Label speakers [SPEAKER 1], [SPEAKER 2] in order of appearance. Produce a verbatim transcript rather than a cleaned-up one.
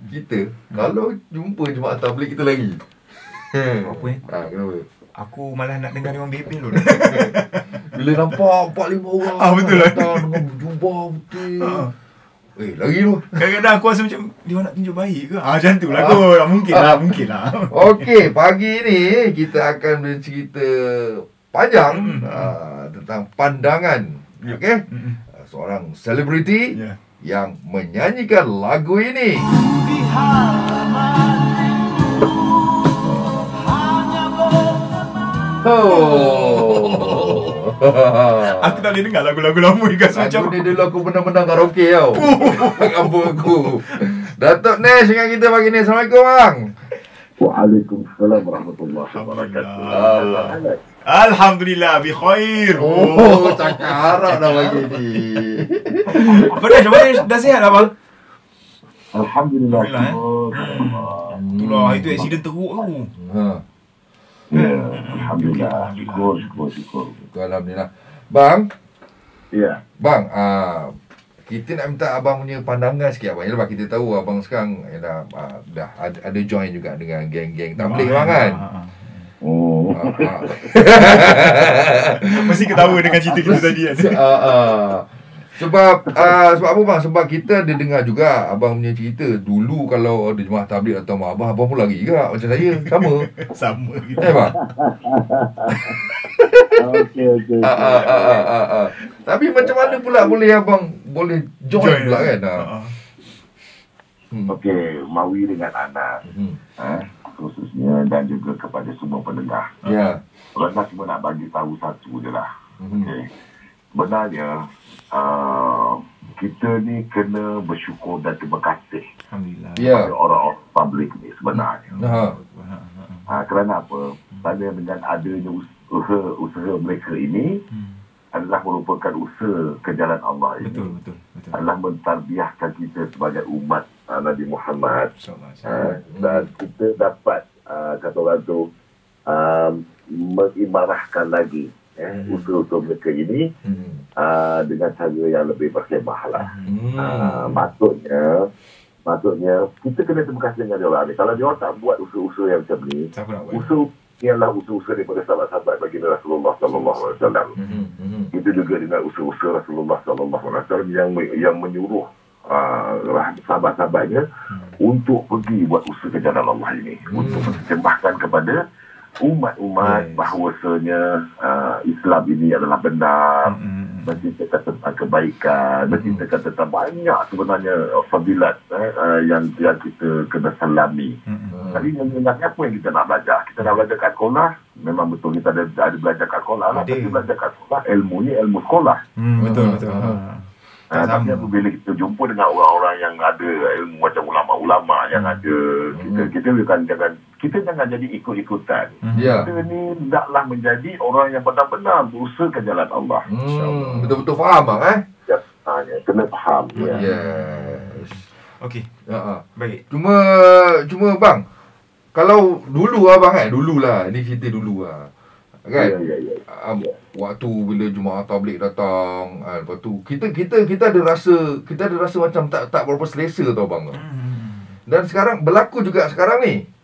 [SPEAKER 1] kita hmm. kalau jumpa jemaah tabligh kita lari.
[SPEAKER 2] Apa ni?
[SPEAKER 1] Ha, kenapa?
[SPEAKER 2] Aku malah nak dengar dia orang bebel dulu.
[SPEAKER 1] Bila nampak empat lima orang
[SPEAKER 2] ah, betul lah.
[SPEAKER 1] datang dengan jubah putih. Ha. Eh, lari tu.
[SPEAKER 2] Kadang-kadang aku rasa macam dia nak tunjuk baik ke? Ah, macam tu lah kot. Ah. Mungkin lah, mungkin lah.
[SPEAKER 1] Okey, pagi ni kita akan bercerita panjang mm-hmm. uh, tentang pandangan. Yeah. Okey. Mm-hmm. Uh, seorang selebriti yeah. yang menyanyikan lagu ini. Oh.
[SPEAKER 2] Aku tak boleh dengar lagu-lagu lama juga
[SPEAKER 1] macam ni dulu aku pernah-pernah karaoke tau. Kampung aku. Datuk Nesh dengan kita pagi ni. Assalamualaikum bang.
[SPEAKER 3] Waalaikumsalam warahmatullahi wabarakatuh.
[SPEAKER 2] Alhamdulillah bi khair.
[SPEAKER 1] Oh, cakap harap dah pagi ni.
[SPEAKER 2] Apa dah macam mana dah sihat abang?
[SPEAKER 3] Alhamdulillah.
[SPEAKER 2] Itulah itu accident teruk tu. Ha.
[SPEAKER 3] Ya, alhamdulillah. Syukur, syukur, syukur.
[SPEAKER 1] Alhamdulillah. Bang?
[SPEAKER 3] Ya.
[SPEAKER 1] Bang, ah kita nak minta abang punya pandangan sikit abang. Yalah kita tahu abang sekarang dah uh, dah ada, ada join juga dengan geng-geng tabligh bang kan.
[SPEAKER 3] Oh.
[SPEAKER 1] Uh, uh.
[SPEAKER 2] Mesti ketawa dengan cerita kita tadi kan.
[SPEAKER 1] Uh, uh. Sebab uh, sebab apa bang? Sebab kita ada dengar juga abang punya cerita dulu kalau ada jemaah tabligh atau mak abang, abang pun lari juga macam saya. Sama.
[SPEAKER 2] Sama gitu.
[SPEAKER 1] Eh bang.
[SPEAKER 3] Okey okey.
[SPEAKER 1] Ah ah ah ah ah. Tapi macam mana pula boleh abang boleh join, join pula kan? Ha.
[SPEAKER 3] Hmm. Okey, mawi dengan anak. Hmm. Ha, khususnya dan juga kepada semua pendengar.
[SPEAKER 1] Ya. Yeah.
[SPEAKER 3] Orang cuma nak bagi tahu satu je lah.
[SPEAKER 1] Hmm.
[SPEAKER 3] Okey. Sebenarnya uh, kita ni kena bersyukur dan terima kasih.
[SPEAKER 2] Alhamdulillah.
[SPEAKER 1] Yeah.
[SPEAKER 3] Kepada orang-orang publik ni sebenarnya.
[SPEAKER 1] Ha.
[SPEAKER 3] Ha, kerana apa? Kerana dengan adanya usaha-usaha mereka ini hmm. adalah merupakan usaha ke jalan Allah ini.
[SPEAKER 2] Betul, betul, betul.
[SPEAKER 3] Adalah mentarbiahkan kita sebagai umat uh, Nabi Muhammad. Uh, dan kita dapat, uh, kata orang tu, uh, mengimarahkan lagi eh, hmm. usaha-usaha mereka ini hmm. uh, dengan cara yang lebih berkhidmat lah. Hmm. Uh, maksudnya, maksudnya kita kena terima kasih dengan dia orang ni. Kalau dia orang tak buat usaha-usaha yang macam ni, usaha ialah usaha-usaha daripada sahabat-sahabat baginda Rasulullah sallallahu alaihi wasallam. Mm-hmm. Itu juga dengan usaha-usaha Rasulullah sallallahu alaihi wasallam yang yang menyuruh uh, sahabat-sahabatnya mm-hmm. untuk pergi buat usaha ke jalan Allah ini, mm-hmm. untuk mempersembahkan kepada umat-umat yes. bahawasanya uh, Islam ini adalah benar, mm-hmm. menceritakan tentang kebaikan, mm-hmm. menceritakan tentang banyak sebenarnya fadilat eh, uh, yang yang kita kena salami. Mm-hmm. Tapi yang apa yang kita nak belajar? Kita nak belajar kat sekolah, memang betul kita ada, ada belajar kat sekolah lah. Tapi belajar kat sekolah, ilmunya ilmu sekolah.
[SPEAKER 2] Hmm, betul, betul. Ha.
[SPEAKER 3] Ha, tapi bila kita jumpa dengan orang-orang yang ada ilmu macam ulama-ulama yang hmm. ada, kita kita bukan jangan kita jangan jadi ikut-ikutan. Hmm.
[SPEAKER 1] Yeah.
[SPEAKER 3] Kita ni hendaklah menjadi orang yang benar-benar berusaha ke jalan Allah.
[SPEAKER 1] Hmm, betul-betul faham bang eh?
[SPEAKER 3] Ya, kena faham.
[SPEAKER 1] Ya. Yes.
[SPEAKER 2] Okey.
[SPEAKER 1] Ha.
[SPEAKER 2] Baik.
[SPEAKER 1] Cuma cuma bang, kalau dulu abang kan, dululah, ni cerita dulu lah. Kan?
[SPEAKER 3] Ya, ya, ya.
[SPEAKER 1] Um, waktu bila jemaah tabligh datang, uh, lepas tu kita kita kita ada rasa kita ada rasa macam tak tak berapa selesa tau bang. Hmm. Dan sekarang berlaku juga sekarang ni.